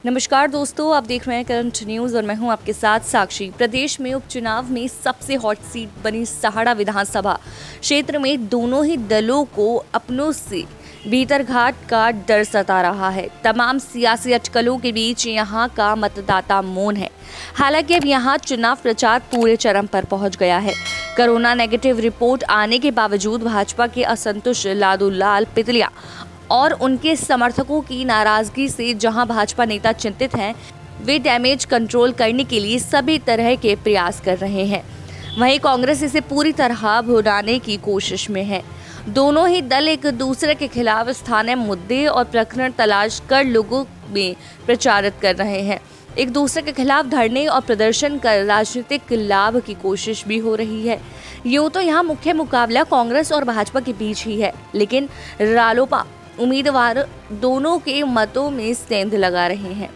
नमस्कार दोस्तों, आप देख रहे हैं करंट न्यूज़ और मैं हूं आपके साथ साक्षी। प्रदेश में उपचुनाव में सबसे हॉट सीट बनी सहाड़ा विधानसभा क्षेत्र में दोनों ही दलों को अपनों से भीतरघात का डर सता रहा है। तमाम सियासी अटकलों के बीच यहां का मतदाता मौन है। हालांकि अब यहां चुनाव प्रचार पूरे चरम पर पहुंच गया है। कोरोना नेगेटिव रिपोर्ट आने के बावजूद भाजपा के असंतुष्ट लालूलाल पितलिया और उनके समर्थकों की नाराजगी से जहां भाजपा नेता चिंतित हैं, वे डैमेज कंट्रोल करने के लिए सभी तरह के प्रयास कर रहे हैं। वहीं कांग्रेस इसे पूरी तरह भुनाने की कोशिश में है। दोनों ही दल एक दूसरे के खिलाफ स्थानीय मुद्दे और प्रकरण तलाश कर लोगों में प्रचारित कर रहे हैं। एक दूसरे के खिलाफ धरने और प्रदर्शन कर राजनीतिक लाभ की कोशिश भी हो रही है। यूं तो यहाँ मुख्य मुकाबला कांग्रेस और भाजपा के बीच ही है, लेकिन रालोपा उम्मीदवार दोनों के मतों में सेंध लगा रहे हैं।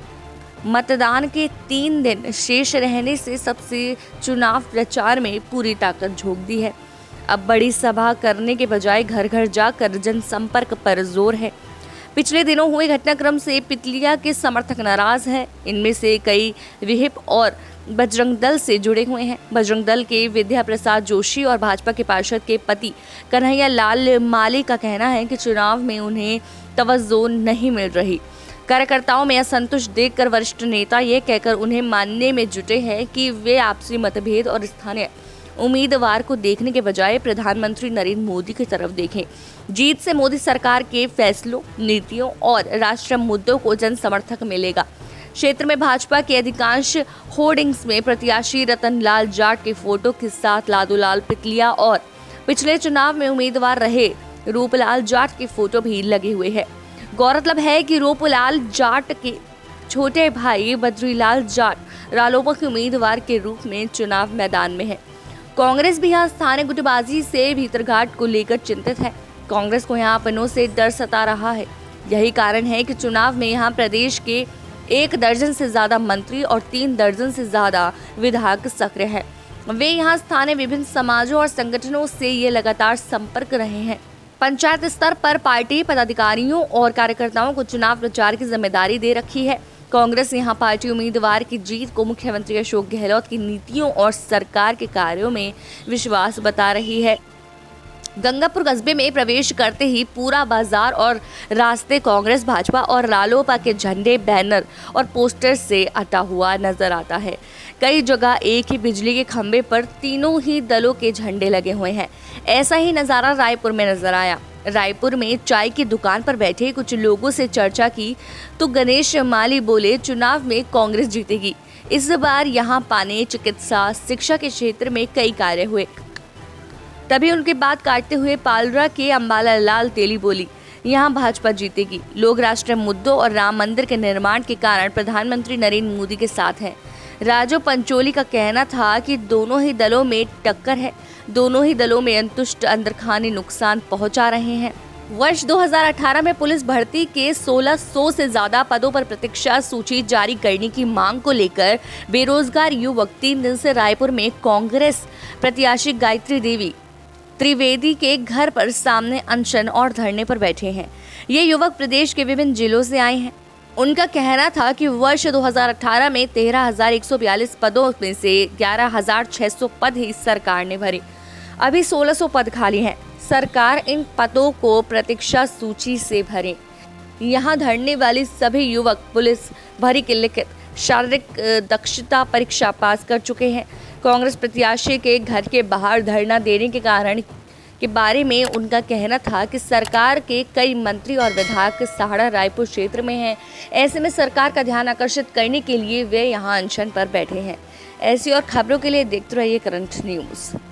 मतदान के 3 दिन शेष रहने से सबसे चुनाव प्रचार में पूरी ताकत झोंक दी है। अब बड़ी सभा करने के बजाय घर घर जाकर जनसंपर्क पर जोर है। पिछले दिनों हुए घटनाक्रम से पितलिया के समर्थक नाराज हैं। इनमें से कई विहिप और बजरंग दल से जुड़े हुए हैं। बजरंग दल के विद्या प्रसाद जोशी और भाजपा के पार्षद के पति कन्हैया लाल माली का कहना है कि चुनाव में उन्हें तवज्जो नहीं मिल रही। कार्यकर्ताओं में असंतोष देखकर वरिष्ठ नेता ये कहकर उन्हें मानने में जुटे हैं कि वे आपसी मतभेद और स्थानीय उम्मीदवार को देखने के बजाय प्रधानमंत्री नरेंद्र मोदी की तरफ देखें। जीत से मोदी सरकार के फैसलों, नीतियों और राष्ट्रीय मुद्दों को जन समर्थक मिलेगा। क्षेत्र में भाजपा के अधिकांश होर्डिंग्स में प्रत्याशी रतनलाल जाट के फोटो के साथ लालूलाल पितलिया और पिछले चुनाव में उम्मीदवार रहे रूपलाल जाट के फोटो भी लगे हुए हैं। गौरतलब है कि रूपलाल जाट के छोटे भाई बद्रीलाल जाट रालोपा के उम्मीदवार के रूप में चुनाव मैदान में है। कांग्रेस भी यहाँ स्थानीय गुटबाजी से भीतरघात को लेकर चिंतित है। कांग्रेस को यहाँ अपनों से डर सता रहा है। यही कारण है कि चुनाव में यहाँ प्रदेश के 1 दर्जन से ज्यादा मंत्री और 3 दर्जन से ज्यादा विधायक सक्रिय हैं। वे यहाँ स्थानीय विभिन्न समाजों और संगठनों से ये लगातार संपर्क रहे हैं। पंचायत स्तर पर पार्टी पदाधिकारियों और कार्यकर्ताओं को चुनाव प्रचार की जिम्मेदारी दे रखी है। कांग्रेस यहाँ पार्टी उम्मीदवार की जीत को मुख्यमंत्री अशोक गहलोत की नीतियों और सरकार के कार्यों में विश्वास बता रही है। गंगापुर कस्बे में प्रवेश करते ही पूरा बाजार और रास्ते कांग्रेस, भाजपा और रालोपा के झंडे, बैनर और पोस्टर से अटा हुआ नजर आता है। कई जगह एक ही बिजली के खंभे पर तीनों ही दलों के झंडे लगे हुए हैं। ऐसा ही नज़ारा रायपुर में नजर आया। रायपुर में चाय की दुकान पर बैठे कुछ लोगों से चर्चा की तो गणेश माली बोले, चुनाव में कांग्रेस जीतेगी। इस बार यहाँ पानी, चिकित्सा, शिक्षा के क्षेत्र में कई कार्य हुए। तभी उनकी बात काटते हुए पालरा के अंबाला लाल तेली बोली, यहाँ भाजपा जीतेगी। लोग राष्ट्रीय मुद्दों और राम मंदिर के निर्माण के कारण प्रधानमंत्री नरेंद्र मोदी के साथ हैं। राजू पंचोली का कहना था कि दोनों ही दलों में टक्कर है। दोनों ही दलों में अंतुष्ट अंदरखानी नुकसान पहुंचा रहे हैं। वर्ष 2018 में पुलिस भर्ती के 1600 से ज्यादा पदों पर प्रतीक्षा सूची जारी करने की मांग को लेकर बेरोजगार युवक 3 दिन से रायपुर में कांग्रेस प्रत्याशी गायत्री देवी त्रिवेदी के घर पर सामने अनशन और धरने पर बैठे हैं। ये युवक प्रदेश के विभिन्न जिलों से आए हैं। उनका कहना था कि वर्ष 2018 में 13,142 पदों में से 11,600 पद ही सरकार ने भरे। अभी 1,600 पद खाली हैं। सरकार इन पदों को प्रतीक्षा सूची से भरे। यहाँ धरने वाले सभी युवक पुलिस भर्ती की लिखित शारीरिक दक्षता परीक्षा पास कर चुके हैं। कांग्रेस प्रत्याशी के घर के बाहर धरना देने के कारण के बारे में उनका कहना था कि सरकार के कई मंत्री और विधायक सहाड़ा रायपुर क्षेत्र में हैं। ऐसे में सरकार का ध्यान आकर्षित करने के लिए वे यहां अनशन पर बैठे हैं। ऐसी और खबरों के लिए देखते रहिए करंट न्यूज़।